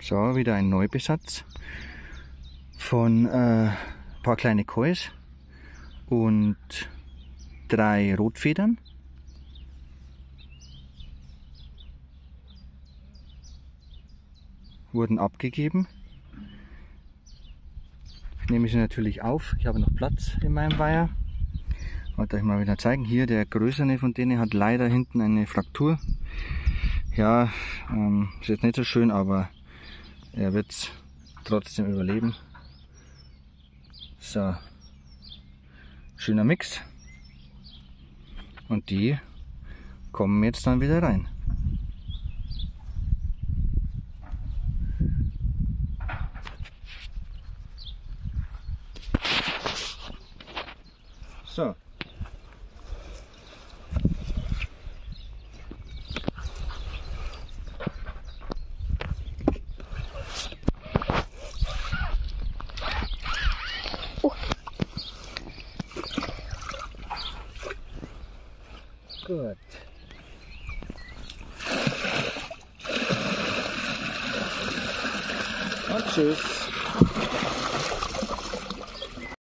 So, wieder ein Neubesatz von ein paar kleine Kois und 3 Rotfedern. Wurden abgegeben. Ich nehme sie natürlich auf. Ich habe noch Platz in meinem Weiher. Ich wollte euch mal wieder zeigen. Hier der größere von denen hat leider hinten eine Fraktur. Ja, ist jetzt nicht so schön, aber er wird es trotzdem überleben. So, schöner Mix. Und die kommen jetzt dann wieder rein. So. Gut. Und tschüss.